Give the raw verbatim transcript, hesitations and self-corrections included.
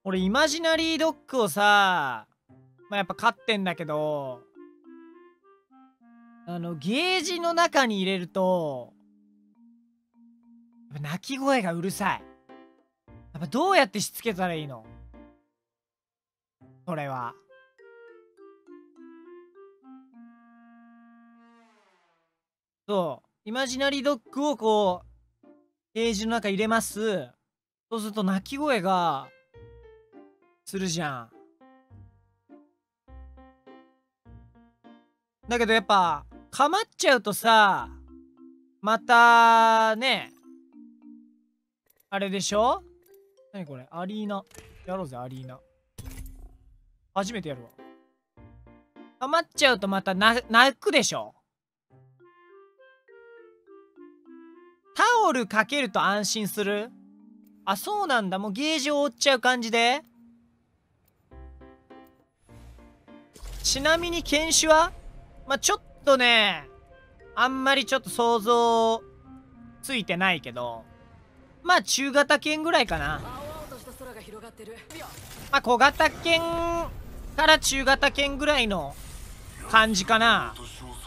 俺イマジナリードッグをさ、まあ、やっぱ飼ってんだけど、あのゲージの中に入れるとやっぱ鳴き声がうるさい。やっぱどうやってしつけたらいいのそれは。そうイマジナリードッグをこうゲージの中入れます。そうすると鳴き声がするじゃん。だけどやっぱかまっちゃうとさ、またねあれでしょ。何これアリーナやろうぜ。アリーナ初めてやるわ。かまっちゃうとまたな泣くでしょ。タオルかけると安心する。あ、そうなんだ。もうゲージを覆っちゃう感じで。ちなみに犬種はまあ、ちょっとねあんまりちょっと想像ついてないけど、まあ中型犬ぐらいかな。まあ小型犬から中型犬ぐらいの感じかな。